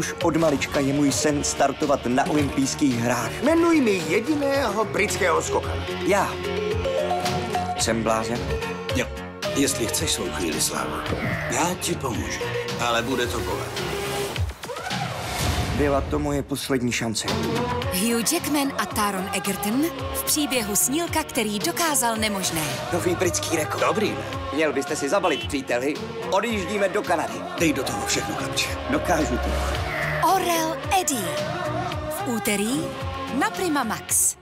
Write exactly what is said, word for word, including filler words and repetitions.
Už od malička je můj sen startovat na olympijských hrách. Jmenuj mi jediného britského skokana. Já. Jsem blázen? Jo, jestli chceš svou chvíli slávu, já ti pomůžu, ale bude to bolet. Byla to moje poslední šance. Hugh Jackman a Taron Egerton v příběhu snílka, který dokázal nemožné. Nový britský rekord. Dobrý, Měl byste si zabalit, příteli. Odjíždíme do Kanady. dej do toho všechno, chlapče. Dokážu to. Orel Eddie. V úterý na Prima Max.